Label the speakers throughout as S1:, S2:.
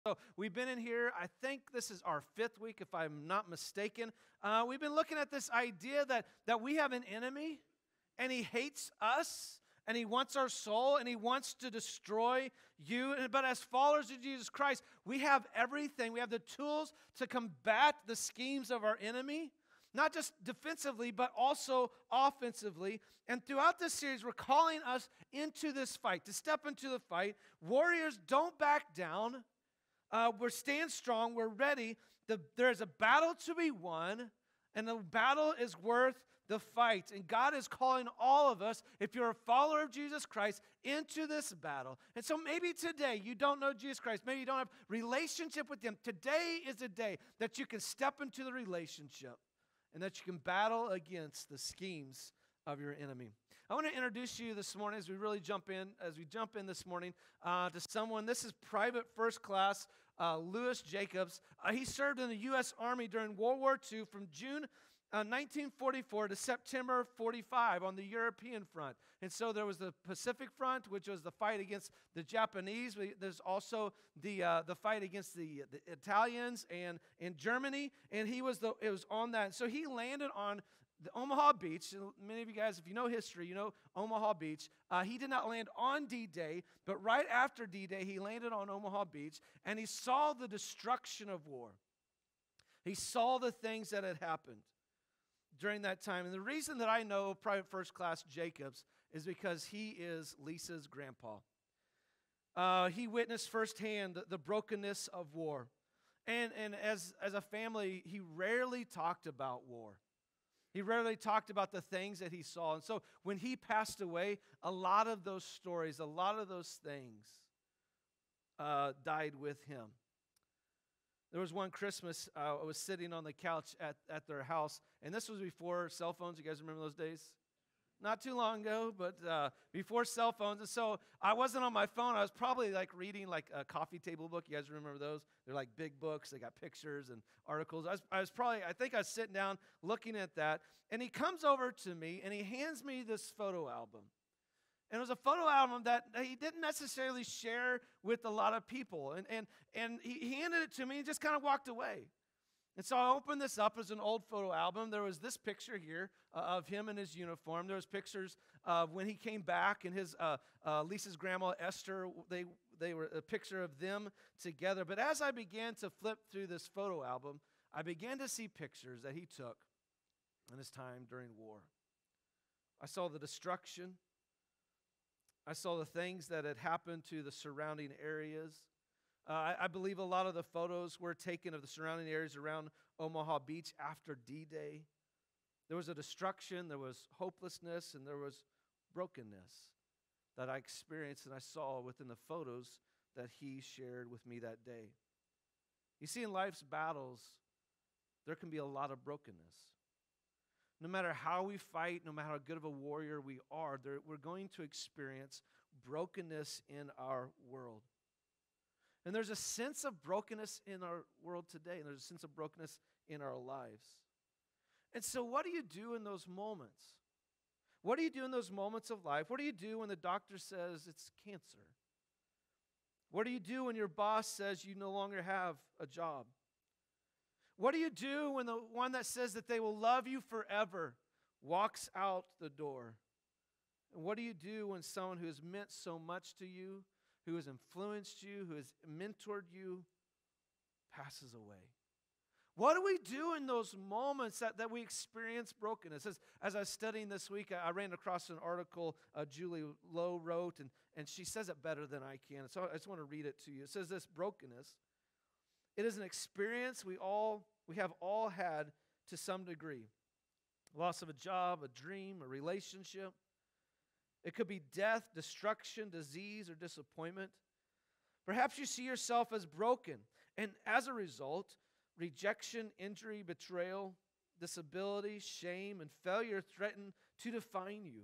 S1: So we've been in here, I think this is our 5th week, if I'm not mistaken. We've been looking at this idea that we have an enemy, and he hates us, and he wants our soul, and he wants to destroy you. But as followers of Jesus Christ, we have everything. We have the tools to combat the schemes of our enemy, not just defensively, but also offensively. And throughout this series, we're calling us into this fight, to step into the fight. Warriors, don't back down. We're staying strong. We're ready. There's a battle to be won, and the battle is worth the fight. And God is calling all of us, if you're a follower of Jesus Christ, into this battle. And so maybe today you don't know Jesus Christ. Maybe you don't have a relationship with Him. Today is a day that you can step into the relationship and that you can battle against the schemes of your enemy. I want to introduce you this morning as we jump in this morning to someone. This is Private First Class Lewis Jacobs. He served in the U.S. Army during World War II from June 1944 to September 45 on the European front. And so there was the Pacific Front, which was the fight against the Japanese. There's also the fight against the Italians and in Germany, and it was on that. So he landed on the Omaha Beach. Many of you guys, if you know history, you know Omaha Beach. He did not land on D-Day, but right after D-Day, he landed on Omaha Beach, and he saw the destruction of war. He saw the things that had happened during that time. And the reason that I know Private First Class Jacobs is because he is Lisa's grandpa. He witnessed firsthand the brokenness of war. And as a family, he rarely talked about war. He rarely talked about the things that he saw. And so when he passed away, a lot of those stories, a lot of those things died with him. There was one Christmas, I was sitting on the couch at their house, and this was before cell phones. You guys remember those days? Not too long ago, but before cell phones. And so I wasn't on my phone. I was probably like reading like a coffee table book. You guys remember those? They're like big books. They got pictures and articles. I think I was sitting down looking at that. And he comes over to me and he hands me this photo album. And it was a photo album that he didn't necessarily share with a lot of people. And he handed it to me and just kind of walked away. And so I opened this up as an old photo album. There was this picture here of him in his uniform. There was pictures of when he came back and his Lisa's grandma Esther. They were a picture of them together. But as I began to flip through this photo album, I began to see pictures that he took in his time during war. I saw the destruction. I saw the things that had happened to the surrounding areas. I believe a lot of the photos were taken of the surrounding areas around Omaha Beach after D-Day. There was a destruction, there was hopelessness, and there was brokenness that I experienced and I saw within the photos that he shared with me that day. You see, in life's battles, there can be a lot of brokenness. No matter how we fight, no matter how good of a warrior we are, we're going to experience brokenness in our world. And there's a sense of brokenness in our world today, and there's a sense of brokenness in our lives. And so what do you do in those moments? What do you do in those moments of life? What do you do when the doctor says it's cancer? What do you do when your boss says you no longer have a job? What do you do when the one that says that they will love you forever walks out the door? And what do you do when someone who has meant so much to you, who has influenced you, who has mentored you, passes away? What do we do in those moments that we experience brokenness? As I was studying this week, I ran across an article Julie Lowe wrote, and she says it better than I can. So I just want to read it to you. It says this: brokenness, it is an experience we have all had to some degree. Loss of a job, a dream, a relationship. It could be death, destruction, disease, or disappointment. Perhaps you see yourself as broken, and as a result, rejection, injury, betrayal, disability, shame, and failure threaten to define you.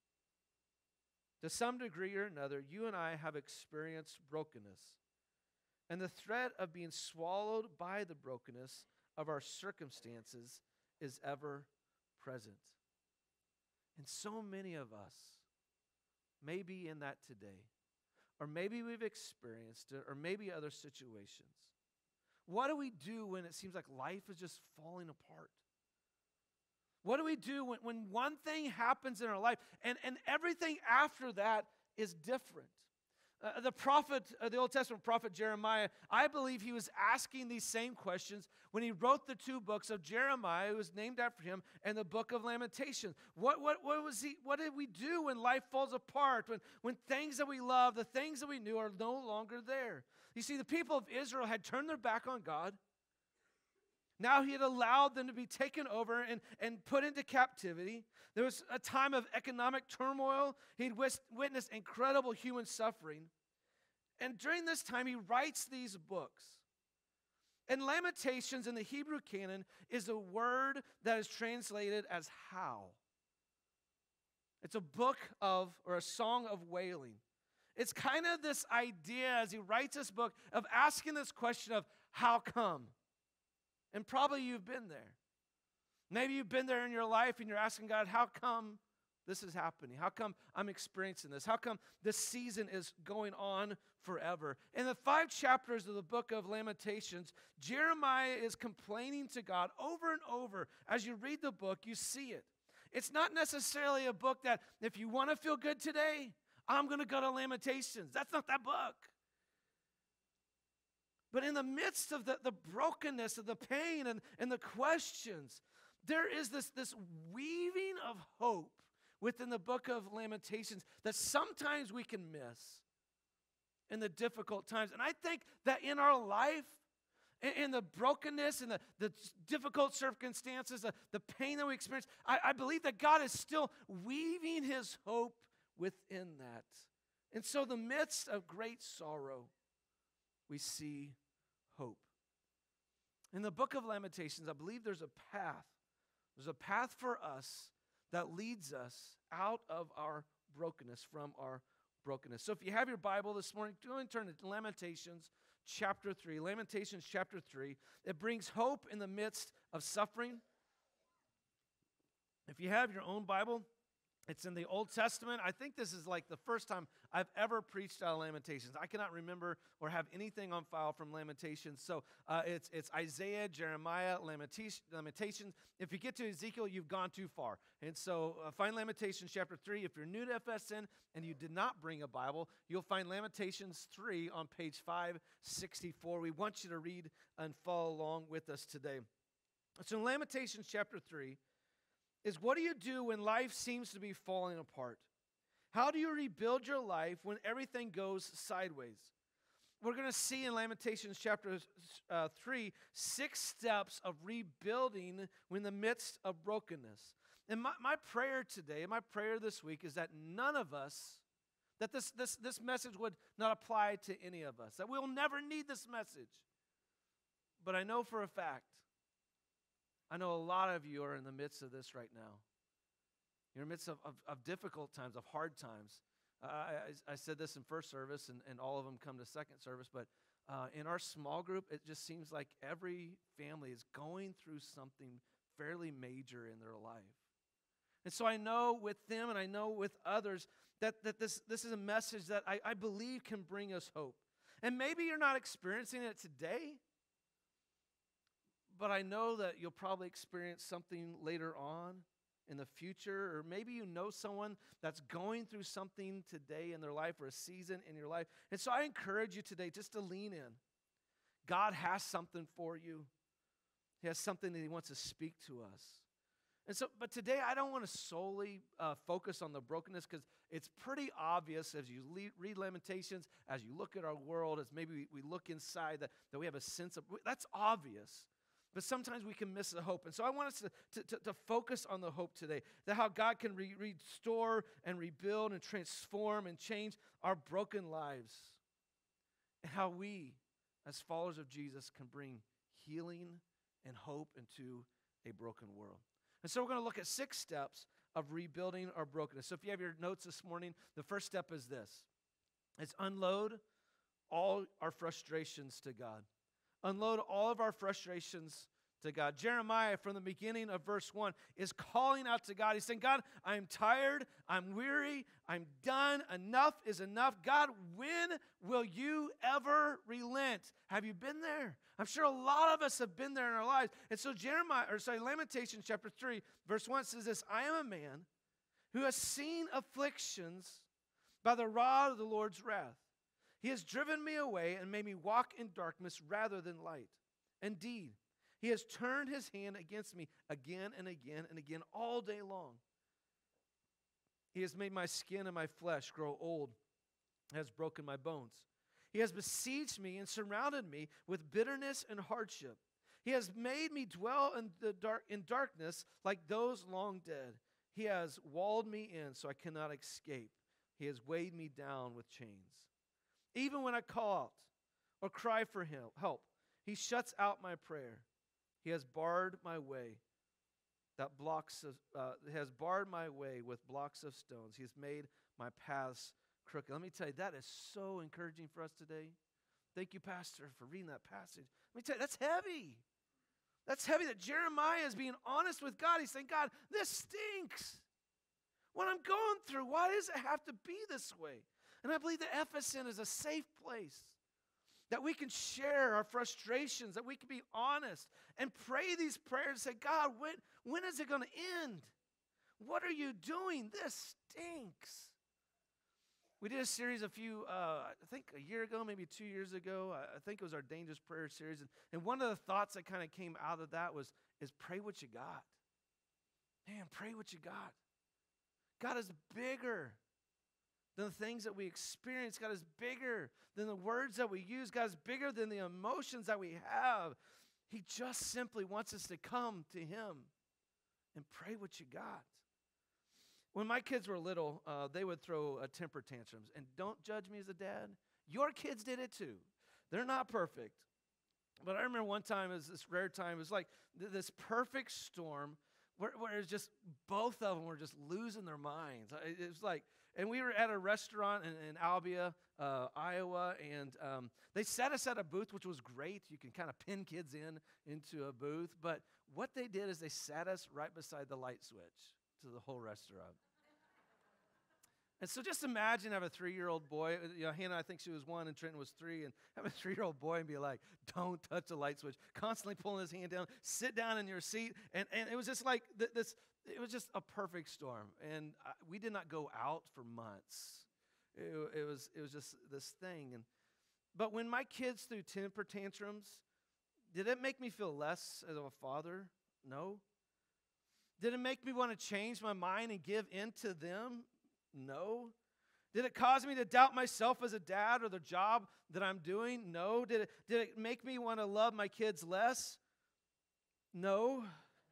S1: To some degree or another, you and I have experienced brokenness, and the threat of being swallowed by the brokenness of our circumstances is ever present. And so many of us may be in that today. or maybe we've experienced it, or maybe other situations. What do we do when it seems like life is just falling apart? What do we do when one thing happens in our life and everything after that is different? The Old Testament prophet Jeremiah, I believe he was asking these same questions when he wrote the two books of Jeremiah, who was named after him, and the book of Lamentations. What did we do when life falls apart, when things that we love, the things that we knew are no longer there? You see, the people of Israel had turned their back on God. Now he had allowed them to be taken over and put into captivity. There was a time of economic turmoil. He'd witnessed incredible human suffering. And during this time, he writes these books. And Lamentations in the Hebrew canon is a word that is translated as howl. It's a book of, or a song of wailing. It's kind of this idea, as he writes this book, of asking this question of, how come? And probably you've been there. Maybe you've been there in your life and you're asking God, how come this is happening? How come I'm experiencing this? How come this season is going on forever? In the 5 chapters of the book of Lamentations, Jeremiah is complaining to God over and over. As you read the book, you see it. It's not necessarily a book that if you want to feel good today, I'm going to go to Lamentations. That's not that book. But in the midst of the brokenness, of the pain and the questions, there is this weaving of hope within the book of Lamentations that sometimes we can miss in the difficult times. And I think that in our life, in the brokenness and the difficult circumstances, the pain that we experience, I believe that God is still weaving his hope within that. And so in the midst of great sorrow, we see hope. In the book of Lamentations, I believe there's a path. There's a path for us that leads us out of our brokenness, from our brokenness. So if you have your Bible this morning, go and turn to Lamentations chapter 3. Lamentations chapter 3. It brings hope in the midst of suffering. If you have your own Bible, it's in the Old Testament. I think this is like the first time I've ever preached out of Lamentations. I cannot remember or have anything on file from Lamentations. So it's Isaiah, Jeremiah, Lamentations. If you get to Ezekiel, you've gone too far. And so find Lamentations chapter 3. If you're new to FSN and you did not bring a Bible, you'll find Lamentations 3 on page 564. We want you to read and follow along with us today. So in Lamentations chapter 3, is what do you do when life seems to be falling apart? How do you rebuild your life when everything goes sideways? We're going to see in Lamentations chapter 3, 6 steps of rebuilding in the midst of brokenness. And my prayer today, my prayer this week is that none of us, that this message would not apply to any of us, that we'll never need this message. But I know for a fact, I know a lot of you are in the midst of this right now. You're in the midst of difficult times, of hard times. I said this in first service, and all of them come to second service, but in our small group, it just seems like every family is going through something fairly major in their life. And so I know with them and I know with others that this is a message that I believe can bring us hope. And maybe you're not experiencing it today, but I know that you'll probably experience something later on in the future, or maybe you know someone that's going through something today in their life or a season in your life. And so I encourage you today just to lean in. God has something for you. He has something that he wants to speak to us. And so, but today I don't want to solely focus on the brokenness, because it's pretty obvious as you read Lamentations, as you look at our world, as maybe we look inside, that we have a sense of, that's obvious. But sometimes we can miss the hope. And so I want us to focus on the hope today, that how God can restore and rebuild and transform and change our broken lives, and how we, as followers of Jesus, can bring healing and hope into a broken world. And so we're going to look at 6 steps of rebuilding our brokenness. So if you have your notes this morning, the first step is this. It's unload all our frustrations to God. Unload all of our frustrations to God. Jeremiah, from the beginning of verse 1, is calling out to God. He's saying, God, I'm tired, I'm weary, I'm done, enough is enough. God, when will you ever relent? Have you been there? I'm sure a lot of us have been there in our lives. And so Lamentations chapter 3, verse 1 says this, I am a man who has seen afflictions by the rod of the Lord's wrath. He has driven me away and made me walk in darkness rather than light. Indeed, he has turned his hand against me again and again and again all day long. He has made my skin and my flesh grow old, has broken my bones. He has besieged me and surrounded me with bitterness and hardship. He has made me dwell in darkness like those long dead. He has walled me in so I cannot escape. He has weighed me down with chains. Even when I call out or cry for help, he shuts out my prayer. He has barred my way. Has barred my way with blocks of stones. He has made my paths crooked. Let me tell you, that is so encouraging for us today. Thank you, Pastor, for reading that passage. Let me tell you, that's heavy. That's heavy that Jeremiah is being honest with God. He's saying, God, this stinks. What I'm going through, why does it have to be this way? And I believe that FSN is a safe place that we can share our frustrations, that we can be honest and pray these prayers and say, God, when is it going to end? What are you doing? This stinks. We did a series I think a year ago, maybe 2 years ago. I think it was our Dangerous Prayer series. And one of the thoughts that kind of came out of that is pray what you got. Man, pray what you got. God is bigger than the things that we experience. God is bigger than the words that we use. God is bigger than the emotions that we have. He just simply wants us to come to him and pray what you got. When my kids were little, they would throw temper tantrums. And don't judge me as a dad. Your kids did it too. They're not perfect. But I remember one time, it was this rare time, it was like this perfect storm where it's just both of them were just losing their minds. It was like, and we were at a restaurant in Albia, Iowa, and they set us at a booth, which was great. You can kind of pin kids into a booth. But what they did is they sat us right beside the light switch to the whole restaurant. And so just imagine have a 3-year-old boy. Hannah, I think she was 1, and Trenton was 3, and have a 3-year-old boy and be like, don't touch the light switch, constantly pulling his hand down, sit down in your seat. And it was just like this, it was just a perfect storm. And we did not go out for months. It was just this thing. But when my kids threw temper tantrums, did it make me feel less as a father? No. Did it make me want to change my mind and give in to them? No. Did it cause me to doubt myself as a dad or the job that I'm doing? No. Did it make me want to love my kids less? No.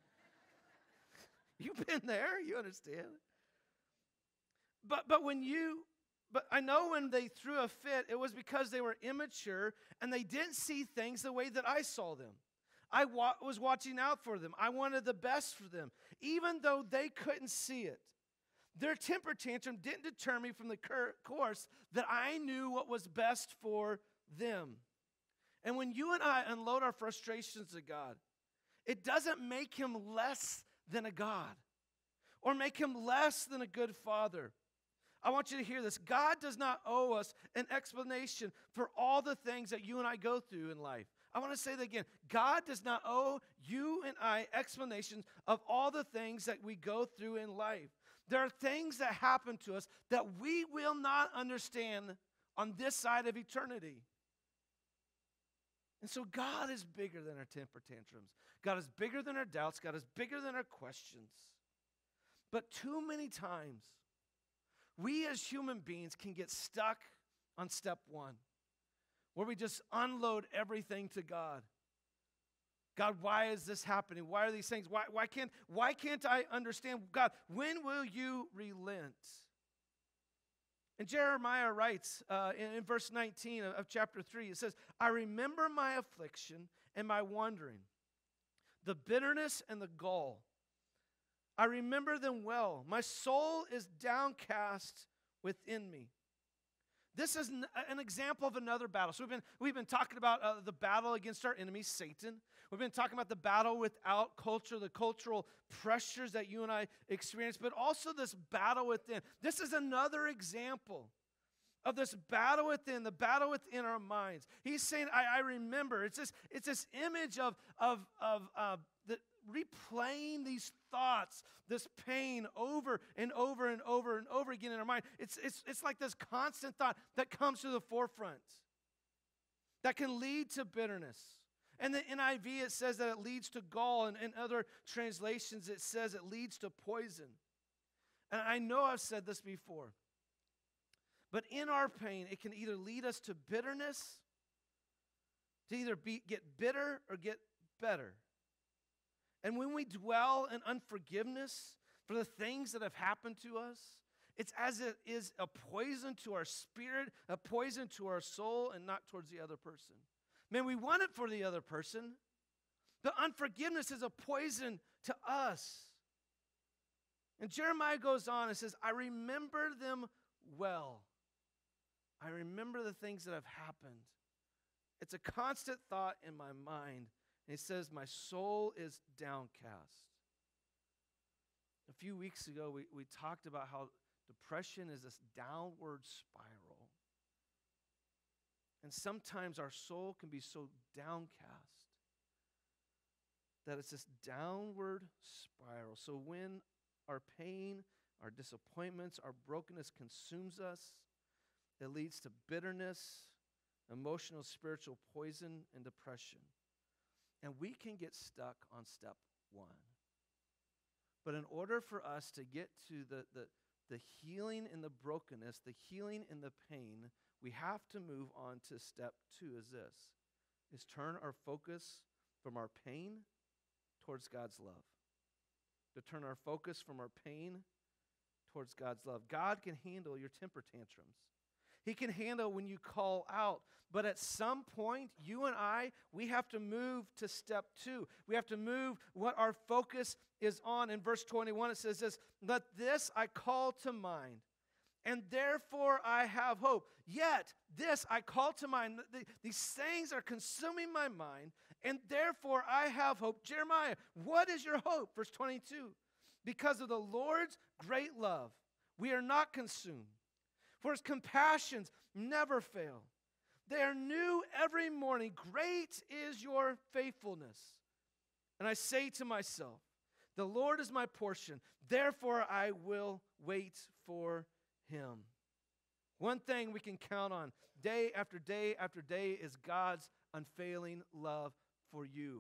S1: You've been there. You understand. But I know when they threw a fit, it was because they were immature and they didn't see things the way that I saw them. I was watching out for them. I wanted the best for them, even though they couldn't see it. Their temper tantrum didn't deter me from the course that I knew what was best for them. And when you and I unload our frustrations to God, it doesn't make him less than a God or make him less than a good father. I want you to hear this. God does not owe us an explanation for all the things that you and I go through in life. I want to say that again. God does not owe you and I explanations of all the things that we go through in life. There are things that happen to us that we will not understand on this side of eternity. And so God is bigger than our temper tantrums. God is bigger than our doubts. God is bigger than our questions. But too many times, we as human beings can get stuck on step 1, where we just unload everything to God. God, why is this happening? Why are these things? Why can't I understand? God, when will you relent? And Jeremiah writes in verse 19 of chapter 3, it says, I remember my affliction and my wandering, the bitterness and the gall. I remember them well. My soul is downcast within me. This is an example of another battle. So we've been talking about the battle against our enemy, Satan. We've been talking about the battle without culture, the cultural pressures that you and I experience, but also this battle within. This is another example of this battle within, the battle within our minds. He's saying, I remember. It's this image of replaying these thoughts, this pain over and over and over and over again in our mind. It's like this constant thought that comes to the forefront that can lead to bitterness. And the NIV, it says that it leads to gall, and in other translations, it says it leads to poison. And I know I've said this before, but in our pain, it can either lead us to bitterness, to either get bitter or get better. And when we dwell in unforgiveness for the things that have happened to us, it's as it is a poison to our spirit, a poison to our soul, and not towards the other person. Man, we want it for the other person, but unforgiveness is a poison to us. And Jeremiah goes on and says, I remember them well. I remember the things that have happened. It's a constant thought in my mind. And he says, my soul is downcast. A few weeks ago, we talked about how depression is this downward spiral. And sometimes our soul can be so downcast that it's this downward spiral. So when our pain, our disappointments, our brokenness consumes us, it leads to bitterness, emotional, spiritual poison, and depression. And we can get stuck on step one. But in order for us to get to the healing in the brokenness, the healing in the pain, we have to move on to step two is turn our focus from our pain towards God's love. To turn our focus from our pain towards God's love. God can handle your temper tantrums. He can handle when you call out. But at some point, you and I, we have to move to step two. We have to move what our focus is on. In verse 21, it says this, let this I call to mind, and therefore I have hope. Yet this I call to mind. These things are consuming my mind, and therefore I have hope. Jeremiah, what is your hope? Verse 22, because of the Lord's great love, we are not consumed. For his compassions never fail. They are new every morning. Great is your faithfulness. And I say to myself, the Lord is my portion. Therefore I will wait for him. One thing we can count on day after day after day is God's unfailing love for you.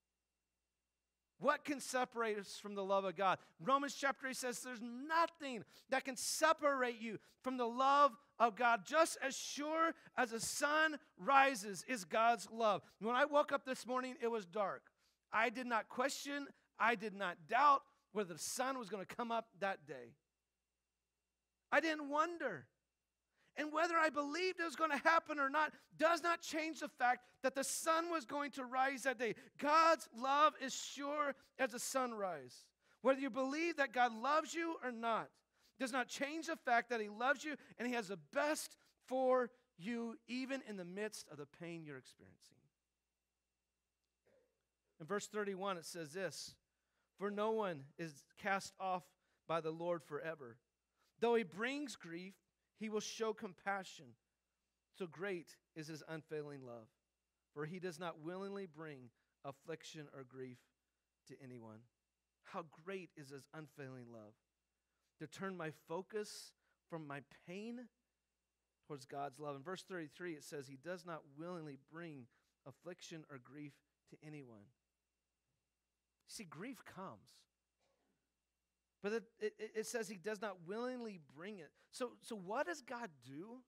S1: What can separate us from the love of God? Romans chapter 8 says there's nothing that can separate you from the love of God. Just as sure as the sun rises is God's love. When I woke up this morning, it was dark. I did not question, I did not doubt whether the sun was going to come up that day. I didn't wonder. And whether I believed it was going to happen or not does not change the fact that the sun was going to rise that day. God's love is sure as the sunrise. Whether you believe that God loves you or not does not change the fact that he loves you and he has the best for you even in the midst of the pain you're experiencing. In verse 31 it says this, for no one is cast off by the Lord forever. Though he brings grief, he will show compassion. So great is his unfailing love. For he does not willingly bring affliction or grief to anyone. How great is his unfailing love. To turn my focus from my pain towards God's love. In verse 33 it says he does not willingly bring affliction or grief to anyone. See, grief comes. But it says he does not willingly bring it. So what does God do?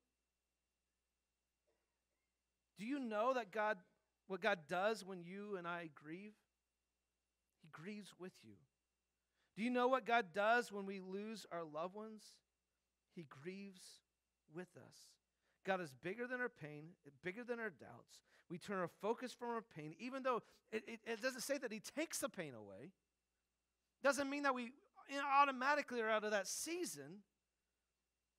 S1: Do you know that what God does when you and I grieve? He grieves with you. Do you know what God does when we lose our loved ones? He grieves with us. God is bigger than our pain, bigger than our doubts. We turn our focus from our pain, even though it doesn't say that he takes the pain away. Doesn't mean that we automatically are out of that season.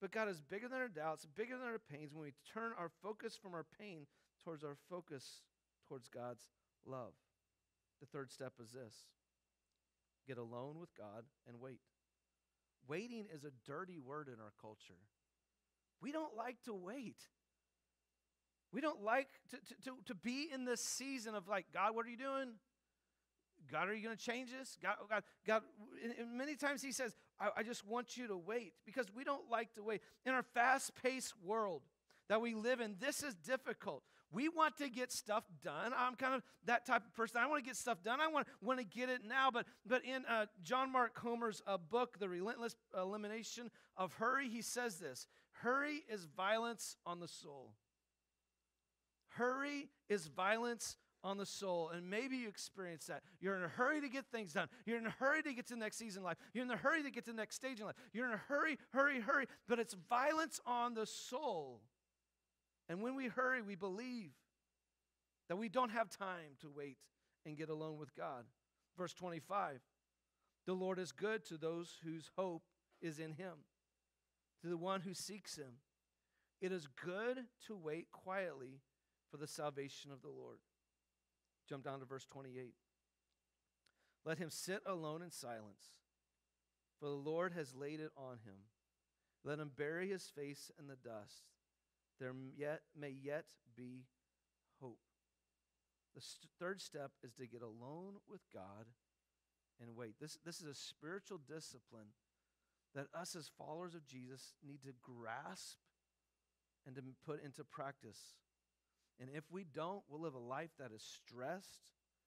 S1: But God is bigger than our doubts, bigger than our pains when we turn our focus from our pain towards our focus towards God's love. The third step is this: get alone with God and wait. Waiting is a dirty word in our culture. We don't like to wait. We don't like to be in this season of like, God, what are you doing? God, are you going to change this? God. And many times he says, I just want you to wait, because we don't like to wait. In our fast-paced world that we live in, this is difficult. We want to get stuff done. I'm kind of that type of person. I want to get stuff done. I want to get it now. But in John Mark Comer's book, The Relentless Elimination of Hurry, he says this: hurry is violence on the soul. Hurry is violence on the soul. And maybe you experience that. You're in a hurry to get things done. You're in a hurry to get to the next season in life. You're in a hurry to get to the next stage in life. You're in a hurry. But it's violence on the soul. And when we hurry, we believe that we don't have time to wait and get alone with God. Verse 25, the Lord is good to those whose hope is in him, to the one who seeks him. It is good to wait quietly for the salvation of the Lord. Jump down to verse 28. Let him sit alone in silence, for the Lord has laid it on him. Let him bury his face in the dust. There may yet be hope. The third step is to get alone with God and wait. This is a spiritual discipline that us as followers of Jesus need to grasp and to put into practice. And if we don't, we'll live a life that is stressed.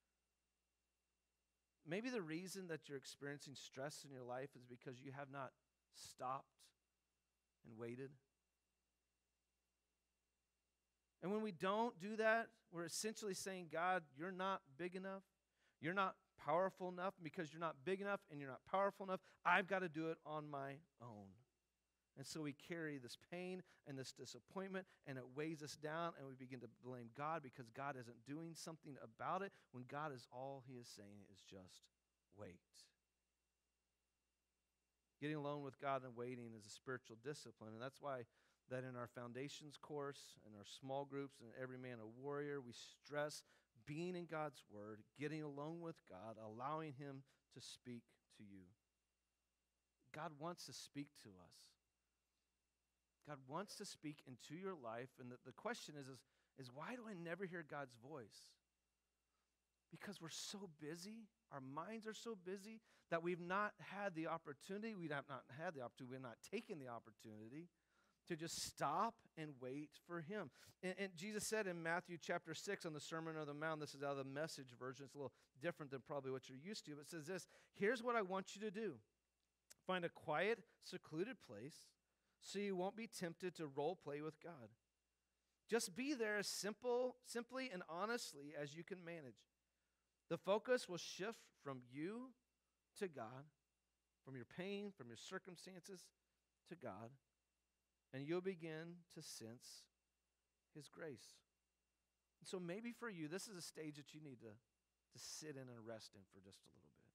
S1: Maybe the reason that you're experiencing stress in your life is because you have not stopped and waited. And when we don't do that, we're essentially saying, God, you're not big enough. You're not powerful enough. Because you're not big enough and you're not powerful enough, I've got to do it on my own. And so we carry this pain and this disappointment, and it weighs us down, and we begin to blame God because God isn't doing something about it, when God is all he is saying is just wait. Getting alone with God and waiting is a spiritual discipline, and that's why that in our foundations course, in our small groups, and Every Man a Warrior, we stress being in God's word, getting alone with God, allowing him to speak to you. God wants to speak to us. God wants to speak into your life, and the question is why do I never hear God's voice? Because we're so busy, our minds are so busy, that we've not had the opportunity, we have not taken the opportunity to just stop and wait for him. And Jesus said in Matthew chapter 6 on the Sermon on the Mount, this is out of the Message version, it's a little different than probably what you're used to, but it says this: here's what I want you to do. Find a quiet, secluded place so you won't be tempted to role play with God. Just be there as simply and honestly as you can manage. The focus will shift from you to God, from your pain, from your circumstances to God, and you'll begin to sense his grace. And so maybe for you, this is a stage that you need to sit in and rest in for just a little bit.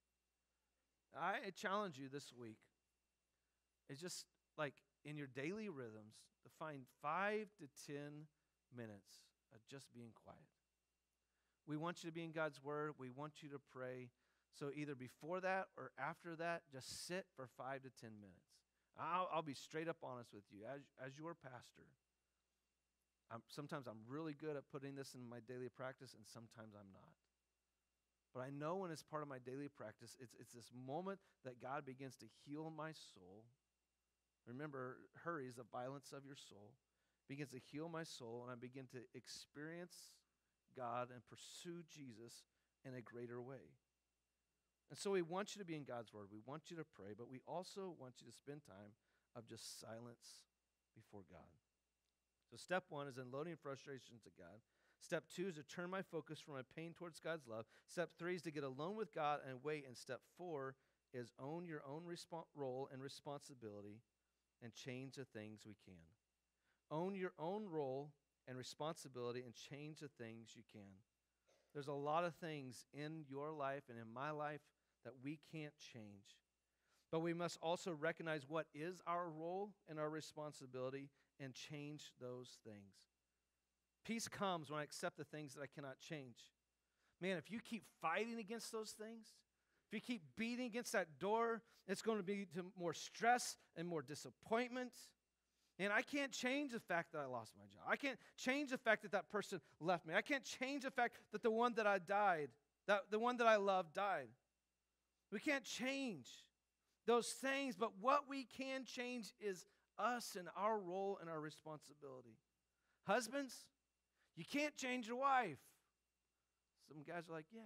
S1: I challenge you this week, it's just like in your daily rhythms, to find 5 to 10 minutes of just being quiet. We want you to be in God's word. We want you to pray. So either before that or after that, just sit for 5 to 10 minutes. I'll be straight up honest with you. As your pastor, sometimes I'm really good at putting this in my daily practice, and sometimes I'm not. But I know when it's part of my daily practice, it's this moment that God begins to heal my soul. Remember, hurry is the violence of your soul. Begins to heal my soul, and I begin to experience God and pursue Jesus in a greater way. And so we want you to be in God's word. We want you to pray, but we also want you to spend time of just silence before God. So step 1 is unloading frustration to God. Step 2 is to turn my focus from my pain towards God's love. Step 3 is to get alone with God and wait. And step 4 is own your own role and responsibility and change the things we can. Own your own role and responsibility and change the things you can. There's a lot of things in your life and in my life that we can't change. But we must also recognize what is our role and our responsibility and change those things. Peace comes when I accept the things that I cannot change. Man, if you keep fighting against those things, if you keep beating against that door, it's going to be to more stress and more disappointment. And I can't change the fact that I lost my job. I can't change the fact that that person left me. I can't change the fact that the one that I died, that the one that I loved died. We can't change those things, but what we can change is us and our role and our responsibility. Husbands, you can't change your wife. Some guys are like, yeah.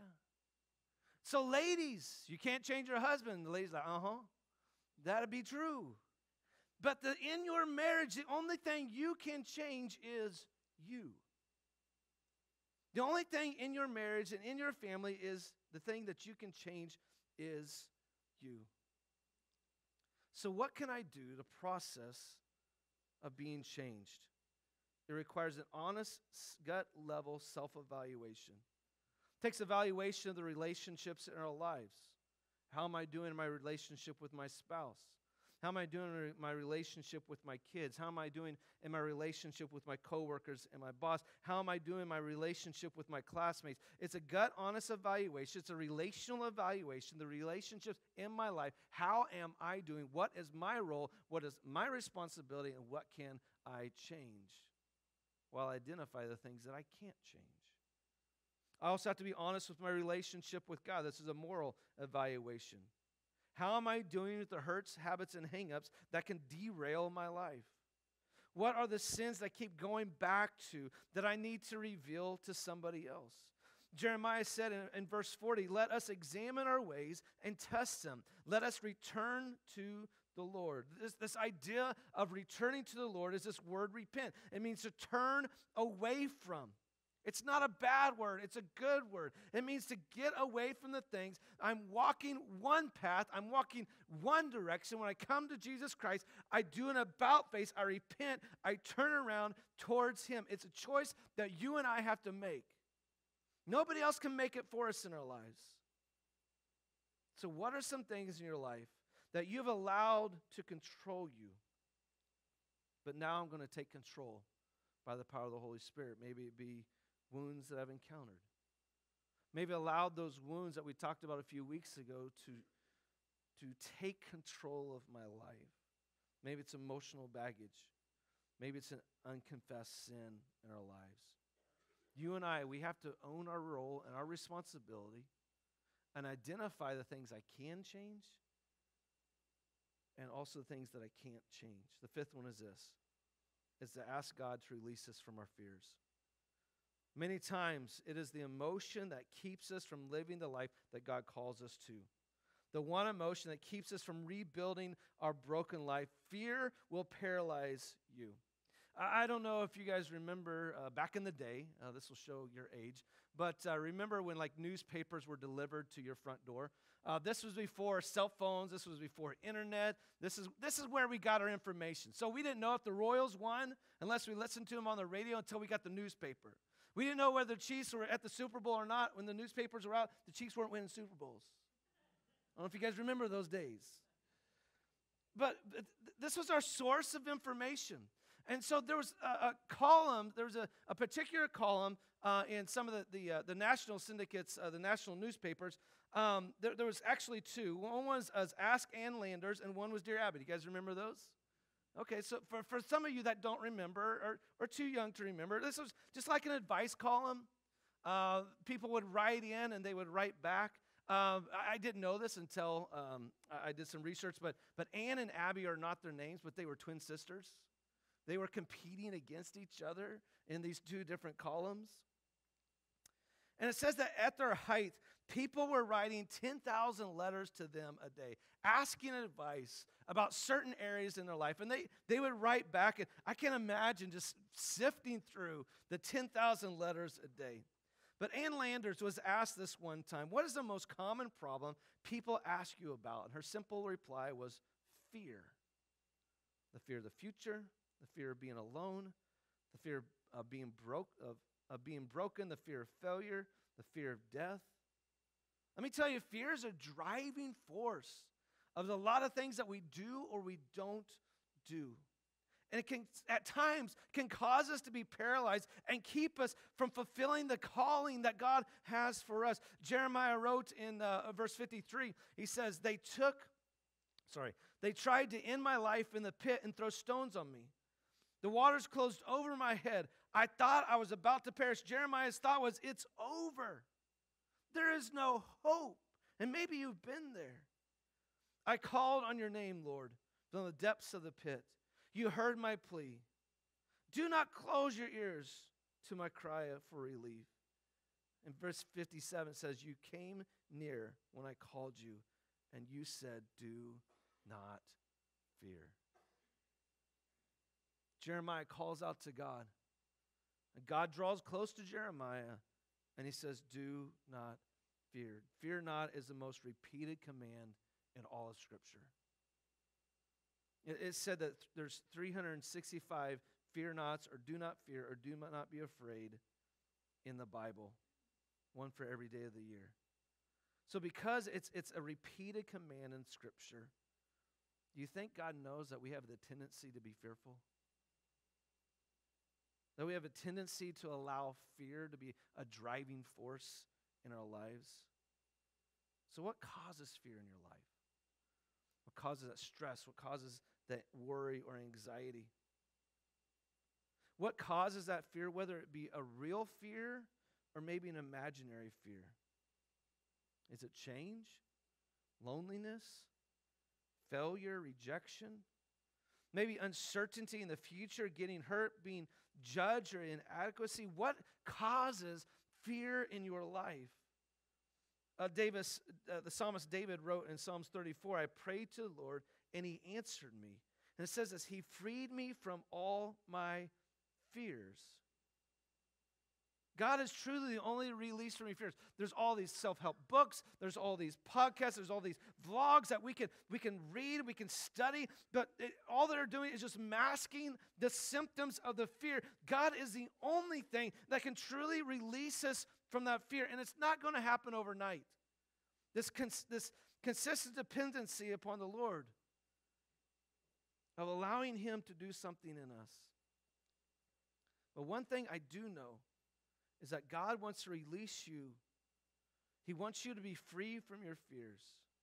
S1: So ladies, you can't change your husband. The lady's like, that'd be true. But in your marriage, the only thing you can change is you. The only thing in your marriage and in your family is the thing that you can change is you. So what can I do to process of being changed? It requires an honest, gut-level self-evaluation. It takes evaluation of the relationships in our lives. How am I doing in my relationship with my spouse? How am I doing in my relationship with my kids? How am I doing in my relationship with my coworkers and my boss? How am I doing in my relationship with my classmates? It's a gut, honest evaluation. It's a relational evaluation, the relationships in my life. How am I doing? What is my role? What is my responsibility? And what can I change? While I identify the things that I can't change. I also have to be honest with my relationship with God. This is a moral evaluation. How am I doing with the hurts, habits, and hang-ups that can derail my life? What are the sins that I keep going back to that I need to reveal to somebody else? Jeremiah said in verse 40, let us examine our ways and test them. Let us return to the Lord. This idea of returning to the Lord is this word repent. It means to turn away from. It's not a bad word. It's a good word. It means to get away from the things. I'm walking one path. I'm walking one direction. When I come to Jesus Christ, I do an about face. I repent. I turn around towards Him. It's a choice that you and I have to make. Nobody else can make it for us in our lives. So what are some things in your life that you've allowed to control you? But now I'm going to take control by the power of the Holy Spirit. Maybe it be wounds that I've encountered. Maybe allowed those wounds that we talked about a few weeks ago to take control of my life. Maybe it's emotional baggage. Maybe it's an unconfessed sin in our lives. You and I, we have to own our role and our responsibility and identify the things I can change and also the things that I can't change. The fifth one is this, is to ask God to release us from our fears. Many times, it is the emotion that keeps us from living the life that God calls us to. The one emotion that keeps us from rebuilding our broken life. Fear will paralyze you. I don't know if you guys remember back in the day, this will show your age, but remember when like newspapers were delivered to your front door? This was before cell phones. This was before internet. This is where we got our information. So we didn't know if the Royals won unless we listened to them on the radio until we got the newspaper. We didn't know whether the Chiefs were at the Super Bowl or not. When the newspapers were out, the Chiefs weren't winning Super Bowls. I don't know if you guys remember those days. But this was our source of information. And so there was a column, there was a particular column in some of the national syndicates, the national newspapers. There was actually two. One was Ask Ann Landers, and one was Dear Abby. Do you guys remember those? Okay, so for some of you that don't remember or too young to remember, this was just like an advice column. People would write in and they would write back. I didn't know this until I did some research, but Ann and Abby are not their names, but they were twin sisters. They were competing against each other in these two different columns. And it says that at their height, people were writing 10,000 letters to them a day, asking advice about certain areas in their life. And they would write back, and I can imagine just sifting through the 10,000 letters a day. But Ann Landers was asked this one time, what is the most common problem people ask you about? And her simple reply was fear. The fear of the future, the fear of being alone, the fear of being broken, the fear of failure, the fear of death. Let me tell you, fear is a driving force of a lot of things that we do or we don't do. And it can, at times, can cause us to be paralyzed and keep us from fulfilling the calling that God has for us. Jeremiah wrote in verse 53, he says, they tried to end my life in the pit and throw stones on me. The waters closed over my head. I thought I was about to perish. Jeremiah's thought was, it's over. There is no hope. And maybe you've been there. I called on your name, Lord, from the depths of the pit. You heard my plea. Do not close your ears to my cry for relief. And verse 57 says, you came near when I called you, and you said, do not fear. Jeremiah calls out to God. And God draws close to Jeremiah, and he says, do not fear. Fear not is the most repeated command in all of Scripture. It said that there's 365 fear nots or do not fear or do not be afraid in the Bible, one for every day of the year. So because it's a repeated command in Scripture, do you think God knows that we have the tendency to be fearful? That we have a tendency to allow fear to be a driving force in our lives? So what causes fear in your life? What causes that stress? What causes that worry or anxiety? What causes that fear, whether it be a real fear or maybe an imaginary fear? Is it change, loneliness, failure, rejection? Maybe uncertainty in the future, getting hurt, being judged, or inadequacy? What causes fear in your life? The psalmist David wrote in Psalms 34, I prayed to the Lord, and he answered me. And it says this, he freed me from all my fears. God is truly the only release from your fears. There's all these self-help books. There's all these podcasts. There's all these vlogs that we can read, we can study. But all they're doing is just masking the symptoms of the fear. God is the only thing that can truly release us from that fear. And it's not going to happen overnight. This consistent dependency upon the Lord, of allowing him to do something in us. But one thing I do know is that God wants to release you. He wants you to be free from your fears.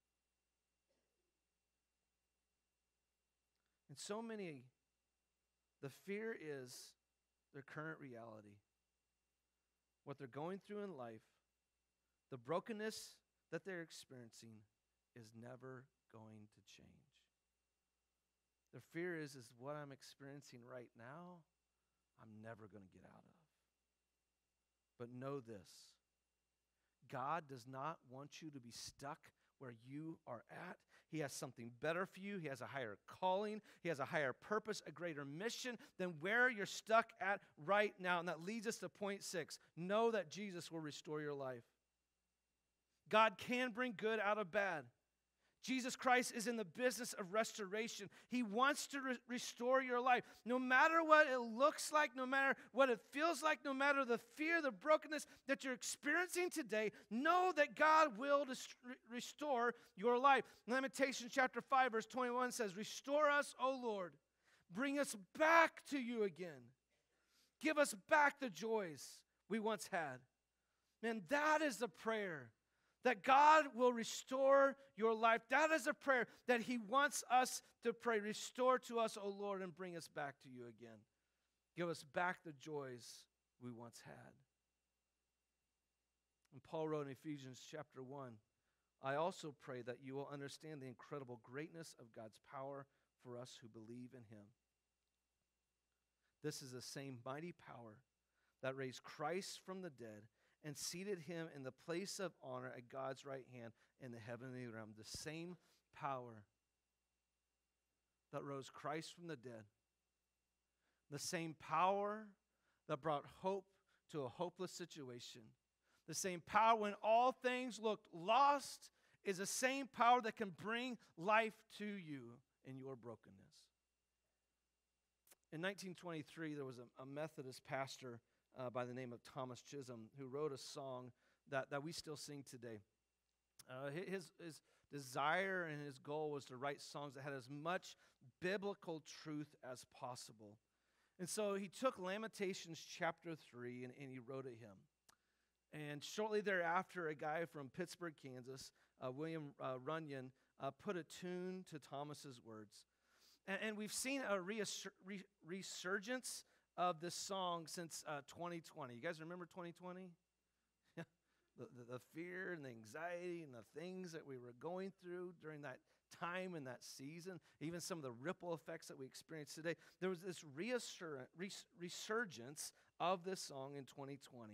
S1: And so many, the fear is their current reality. What they're going through in life, the brokenness that they're experiencing is never going to change. Their fear is what I'm experiencing right now, I'm never going to get out of. But know this, God does not want you to be stuck where you are at. He has something better for you. He has a higher calling. He has a higher purpose, a greater mission than where you're stuck at right now. And that leads us to point 6. Know that Jesus will restore your life. God can bring good out of bad. Jesus Christ is in the business of restoration. He wants to restore your life. No matter what it looks like, no matter what it feels like, no matter the fear, the brokenness that you're experiencing today, know that God will restore your life. Lamentations chapter 5, verse 21 says, restore us, O Lord. Bring us back to you again. Give us back the joys we once had. Man, that is the prayer. That God will restore your life. That is a prayer that he wants us to pray. Restore to us, O Lord, and bring us back to you again. Give us back the joys we once had. And Paul wrote in Ephesians chapter 1, I also pray that you will understand the incredible greatness of God's power for us who believe in him. This is the same mighty power that raised Christ from the dead and seated him in the place of honor at God's right hand in the heavenly realm. The same power that rose Christ from the dead. The same power that brought hope to a hopeless situation. The same power when all things looked lost is the same power that can bring life to you in your brokenness. In 1923, there was a Methodist pastor by the name of Thomas Chisholm, who wrote a song that we still sing today. His desire and his goal was to write songs that had as much biblical truth as possible. And so he took Lamentations chapter 3 and he wrote a hymn. And shortly thereafter, a guy from Pittsburgh, Kansas, William Runyon, put a tune to Thomas's words. And we've seen a resurgence of this song since 2020. You guys remember 2020? the fear and the anxiety and the things that we were going through during that time and that season, even some of the ripple effects that we experience today. There was this resurgence of this song in 2020.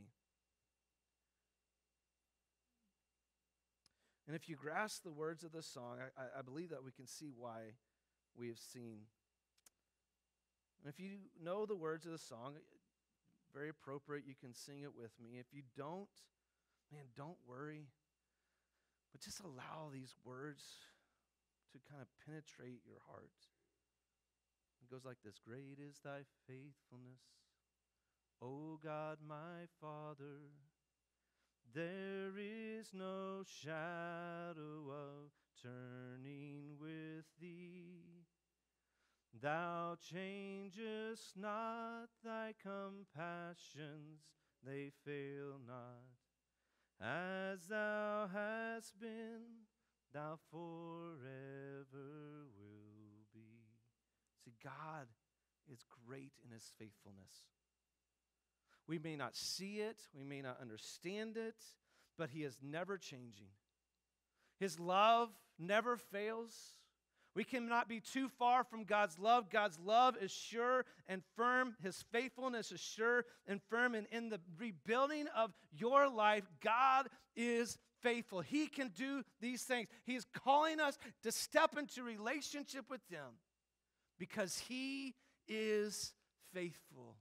S1: And if you grasp the words of this song, I believe that we can see why we have seen. And if you know the words of the song, very appropriate, you can sing it with me. If you don't, man, don't worry. But just allow these words to kind of penetrate your heart. It goes like this. Great is thy faithfulness, O God my Father. There is no shadow of turning with thee. Thou changest not, thy compassions, they fail not. As thou hast been, thou forever will be. See, God is great in his faithfulness. We may not see it, we may not understand it, but he is never changing. His love never fails. We cannot be too far from God's love. God's love is sure and firm. His faithfulness is sure and firm. And in the rebuilding of your life, God is faithful. He can do these things. He is calling us to step into relationship with him because he is faithful.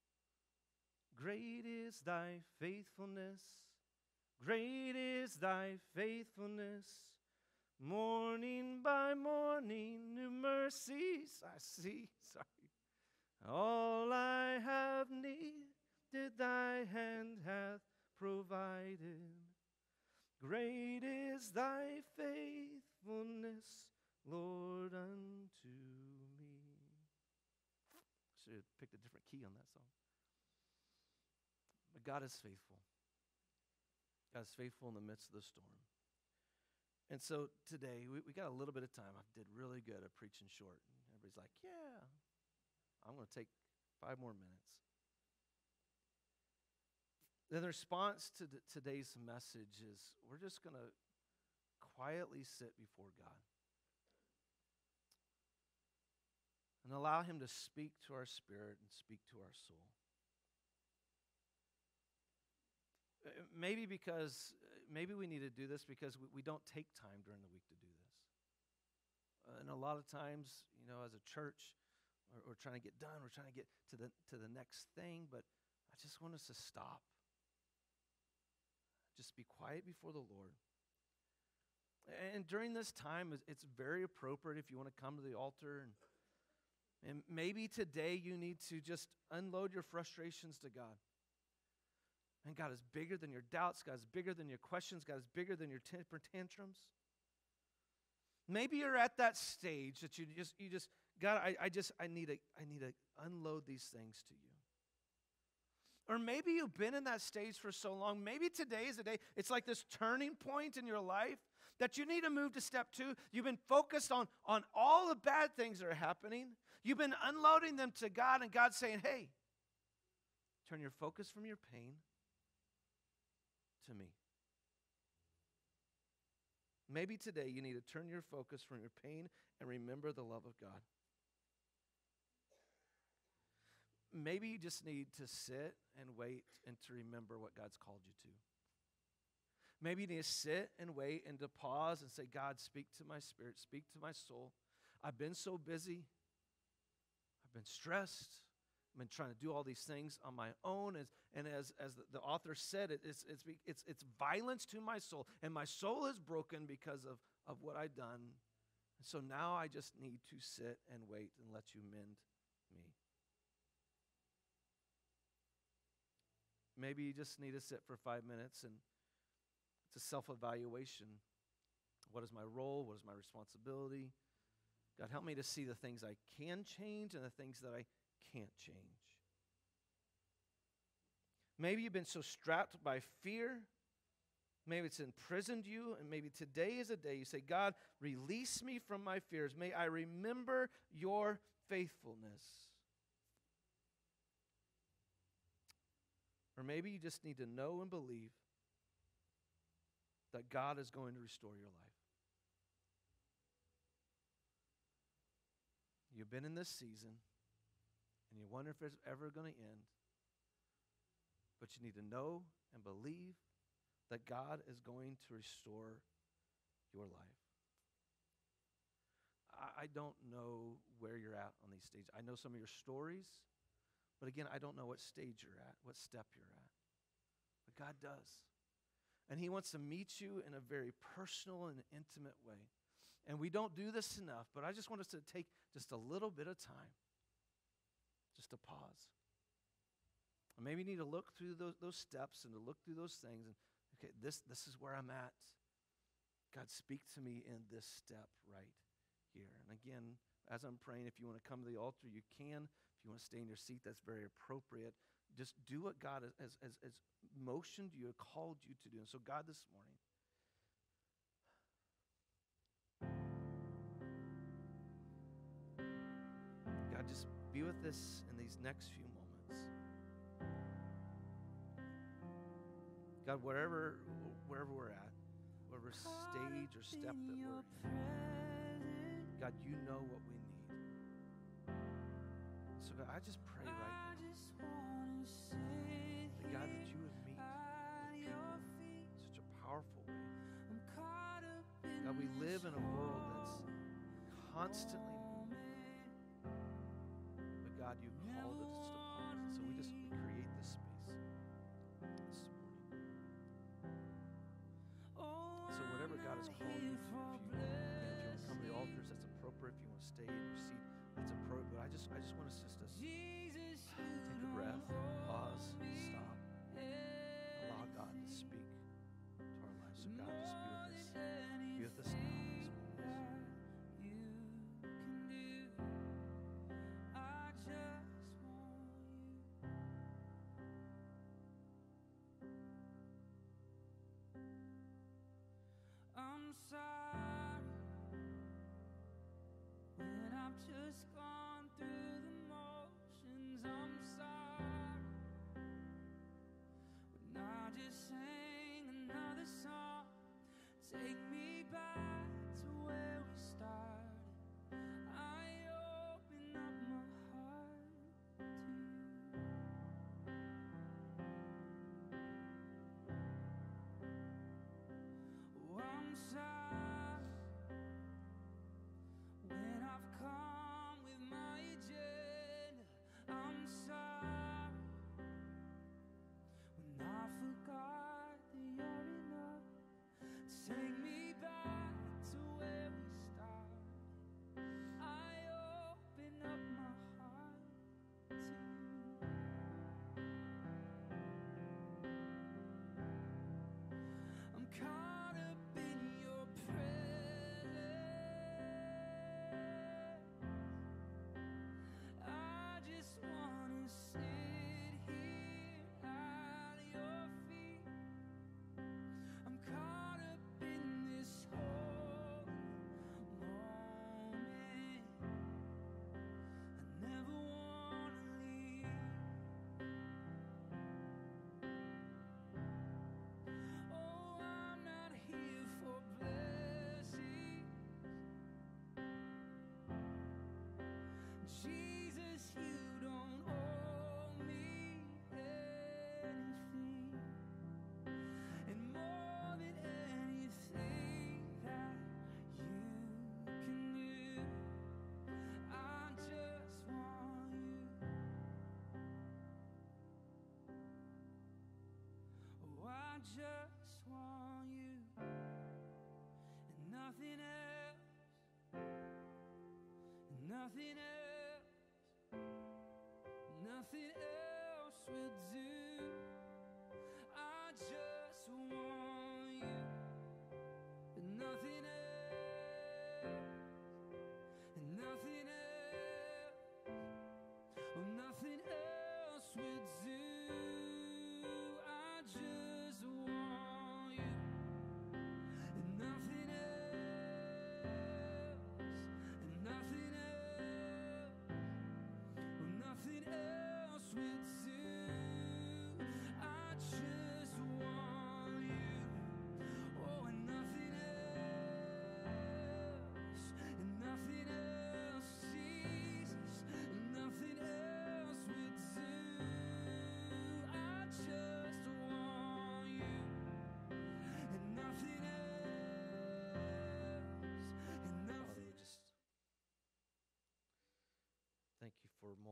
S1: Great is thy faithfulness. Great is thy faithfulness. Morning by morning, new mercies I see. All I have needed, thy hand hath provided. Great is thy faithfulness, Lord, unto me. Should have picked a different key on that song. But God is faithful. God is faithful in the midst of the storm. And so today, we got a little bit of time. I did really good at preaching short. Everybody's like, yeah, I'm going to take 5 more minutes. Then the response to today's message is we're just going to quietly sit before God and allow him to speak to our spirit and speak to our soul. Maybe we need to do this because we don't take time during the week to do this. And a lot of times, as a church, we're trying to get done. We're trying to get to the next thing. But I just want us to stop. Just be quiet before the Lord. And during this time, it's very appropriate if you want to come to the altar. And maybe today you need to just unload your frustrations to God. And God is bigger than your doubts. God is bigger than your questions. God is bigger than your temper tantrums. Maybe you're at that stage that you just God, I need to unload these things to you. Or maybe you've been in that stage for so long. Maybe today is the day. It's like this turning point in your life that you need to move to step 2. You've been focused on all the bad things that are happening. You've been unloading them to God, and God's saying, hey, turn your focus from your pain to me. Maybe today you need to turn your focus from your pain and remember the love of God. Maybe you just need to sit and wait and to remember what God's called you to. Maybe you need to sit and wait and to pause and say, God, speak to my spirit, speak to my soul. I've been so busy. I've been stressed. I've been trying to do all these things on my own. And as the author said, it's violence to my soul. And my soul is broken because of what I've done. And so now I just need to sit and wait and let you mend me. Maybe you just need to sit for 5 minutes, and it's a self-evaluation. What is my role? What is my responsibility? God, help me to see the things I can change and the things that I can't change. Maybe you've been so strapped by fear. Maybe it's imprisoned you, and maybe today is a day you say, God, release me from my fears. May I remember your faithfulness. Or maybe you just need to know and believe that God is going to restore your life. You've been in this season, and you wonder if it's ever going to end. But you need to know and believe that God is going to restore your life. I don't know where you're at on these stages. I know some of your stories, but again, I don't know what stage you're at, what step you're at. But God does. And he wants to meet you in a very personal and intimate way. And we don't do this enough, but I just want us to take just a little bit of time, just to pause. And maybe you need to look through those steps and to look through those things. And okay, this is where I'm at. God, speak to me in this step right here. And again, as I'm praying, if you want to come to the altar, you can. If you want to stay in your seat, that's very appropriate. Just do what God has motioned you, called you to do. And so God, this morning, God, just be with us in these next few moments. God, wherever we're at, whatever stage or step that we're in, God, you know what we need. So God, I just pray right now, that God, that you would meet with people in such a powerful way. God, we live in a world that's constantly moving. But God, you called us to pause. And so we create this space this morning. So whatever God has called you to, if you want to come to the altars, that's appropriate. If you want to stay in your seat, that's appropriate. But I just want us just to take a breath, pause, stop, allow God to speak to our lives. So God, just be with us. Be with us now.
S2: I'm sorry when I've just gone through the motions. I'm sorry when I just sang another song. Take me back to where we started. I open up my heart to you. Oh, I'm sorry when I've come with my agenda. I'm sorry when I forgot that you're enough. Take me back to where we started. I open up my heart to you. I'm caught up in your presence. I just wanna sit here at your feet. I'm caught up in this whole moment. I never wanna leave. Oh, I'm not here for blessing. Jesus, you don't owe me anything. And more than anything that you can do, I just want you. Oh, I just want you and nothing else, and nothing else, nothing else will do. I just want you and nothing else.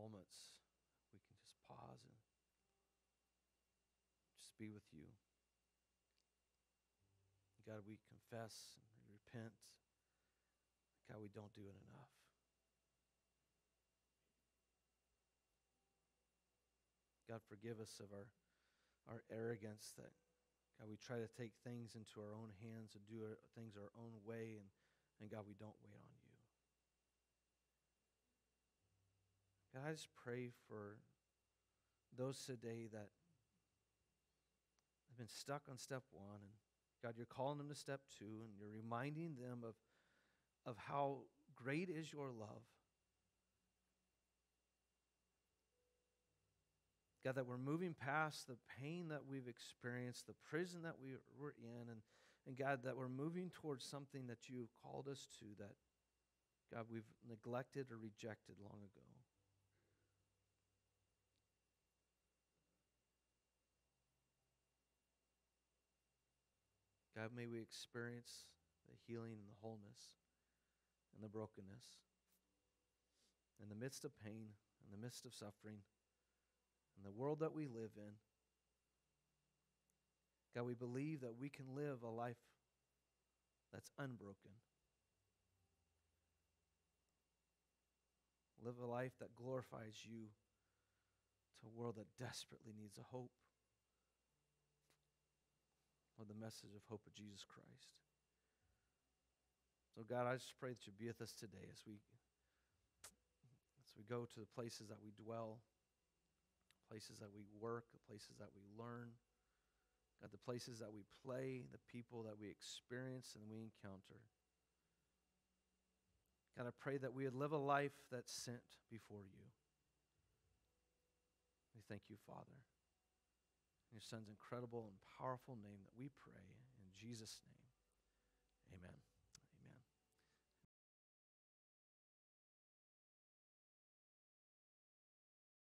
S1: moments we can just pause and just be with you. God, we confess and we repent. God, we don't do it enough. God, forgive us of our arrogance that, God, we try to take things into our own hands and do things our own way, and God, we don't wait on you. God, I just pray for those today that have been stuck on step one, and God, you're calling them to step two, and you're reminding them of how great is your love. God, that we're moving past the pain that we've experienced, the prison that we're in, and God, that we're moving towards something that you called us to that, God, we've neglected or rejected long ago. God, may we experience the healing and the wholeness and the brokenness in the midst of pain, in the midst of suffering, in the world that we live in. God, we believe that we can live a life that's unbroken. Live a life that glorifies you to a world that desperately needs a hope, or the message of hope of Jesus Christ. So God, I just pray that you be with us today as we go to the places that we dwell, places that we work, the places that we learn, God, the places that we play, the people that we experience and we encounter. God, I pray that we would live a life that's sent before you. We thank you, Father. In your Son's incredible and powerful name that we pray. In Jesus' name, amen.